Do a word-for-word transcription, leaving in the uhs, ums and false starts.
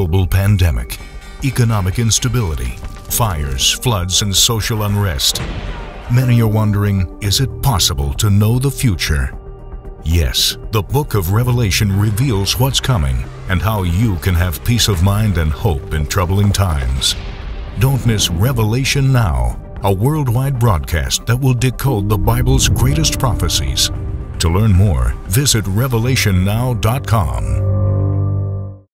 global pandemic, economic instability, fires, floods, and social unrest. Many are wondering, is it possible to know the future? Yes, the book of Revelation reveals what's coming and how you can have peace of mind and hope in troubling times. Don't miss Revelation Now, a worldwide broadcast that will decode the Bible's greatest prophecies. To learn more, visit revelation now dot com.